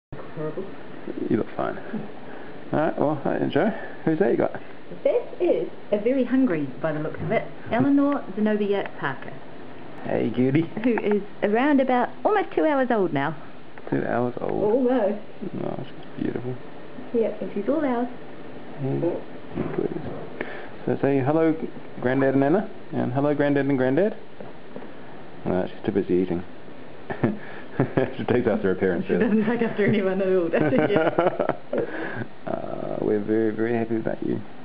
Horrible. You look fine. Alright, well, Joe, who's that you got? This is a very hungry, by the looks of it, Eleanor Zenobia Parker. Hey, cutie. Who is around about almost 2 hours old now. 2 hours old. Almost. Oh, she's beautiful. Yep, and she's all ours. Please. So say hello, Granddad and Anna, and hello, Granddad and Granddad. No, she's too busy eating. She takes after her parents. She doesn't take after anyone at all, does she? We're very, very happy about you.